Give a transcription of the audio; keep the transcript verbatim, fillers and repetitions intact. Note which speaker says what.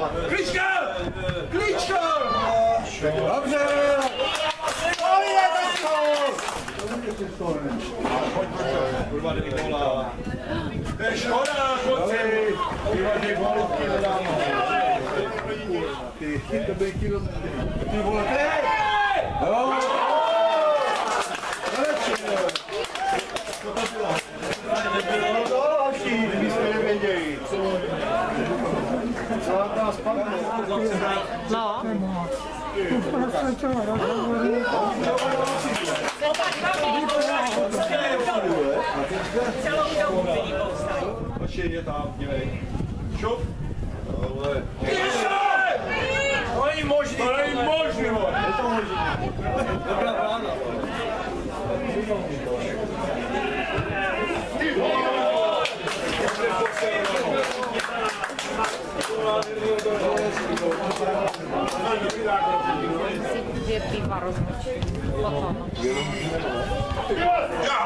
Speaker 1: Klička! Klička! Dobře! Pojď, kurva, dvě góla. To je škoda, kluci. Vyvažej gólu, ty nedáme. Ty, to by kilo... Ty vole, ty! Jo! Co to bylo? No to další, my jsme nevěděli. Celá ta spadla.
Speaker 2: No.
Speaker 3: Celou dobu byli povstali.
Speaker 1: Počkej, je tam, dívej. Šup.
Speaker 4: To není možný.
Speaker 1: To není možný, vole. Je to možný.
Speaker 4: Dobrá rána.
Speaker 2: Si dvě piva rozmočím. Potom.
Speaker 1: Ja!